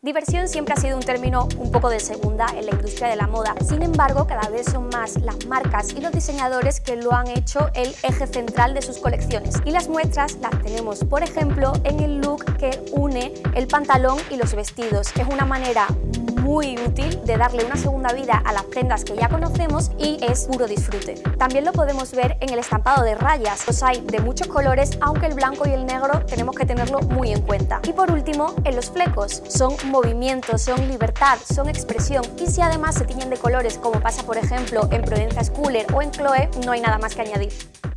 Diversión siempre ha sido un término un poco de segunda en la industria de la moda. Sin embargo, cada vez son más las marcas y los diseñadores que lo han hecho el eje central de sus colecciones. Y las muestras las tenemos, por ejemplo, en el look que une el pantalón y los vestidos. Es una manera muy útil de darle una segunda vida a las prendas que ya conocemos y es puro disfrute. También lo podemos ver en el estampado de rayas. Los hay de muchos colores, aunque el blanco y el negro tenemos que tenerlo muy en cuenta. Y por último, en los flecos. Son movimiento, son libertad, son expresión, y si además se tiñen de colores como pasa por ejemplo en Prudencia Schooler o en Chloe, no hay nada más que añadir.